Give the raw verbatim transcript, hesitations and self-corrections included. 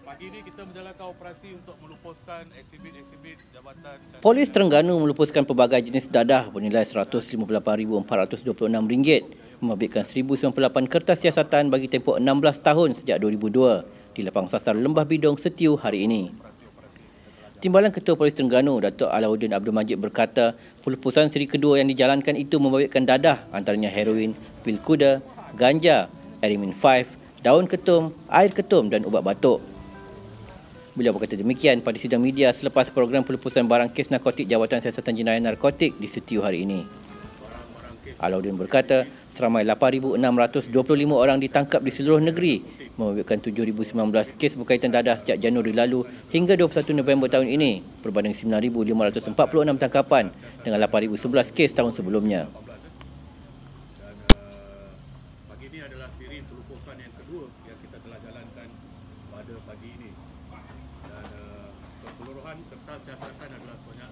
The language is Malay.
Pagi ini kita menjalankan operasi untuk melupuskan eksibit-eksibit Jabatan Polis Terengganu melupuskan pelbagai jenis dadah bernilai seratus lima puluh lapan ribu empat ratus dua puluh enam ringgit, membabitkan seribu sembilan puluh lapan kertas siasatan bagi tempoh enam belas tahun sejak dua ribu dua di lapang sasar Lembah Bidong Setiu hari ini. Timbalan Ketua Polis Terengganu, Datuk Alauddin Abdul Majid berkata, pelupusan seri kedua yang dijalankan itu membabitkan dadah antaranya heroin, pil kuda, ganja, Arimin lima, daun ketum, air ketum dan ubat batuk. Beliau berkata demikian pada sidang media selepas program pelupusan barang kes narkotik Jabatan Siasatan Jenayah Narkotik di Setiu hari ini. Alauddin berkata, seramai lapan ribu enam ratus dua puluh lima orang ditangkap di seluruh negeri, membabitkan tujuh ribu sembilan belas kes berkaitan dadah sejak Januari lalu hingga dua puluh satu November tahun ini, berbanding sembilan ribu lima ratus empat puluh enam tangkapan dengan lapan ribu sebelas kes tahun sebelumnya. Dan uh, pagi ini adalah siri pelupusan yang kedua yang kita telah jalankan pada pagi ini. Dan uh, keseluruhan kertas siasatan adalah sebanyak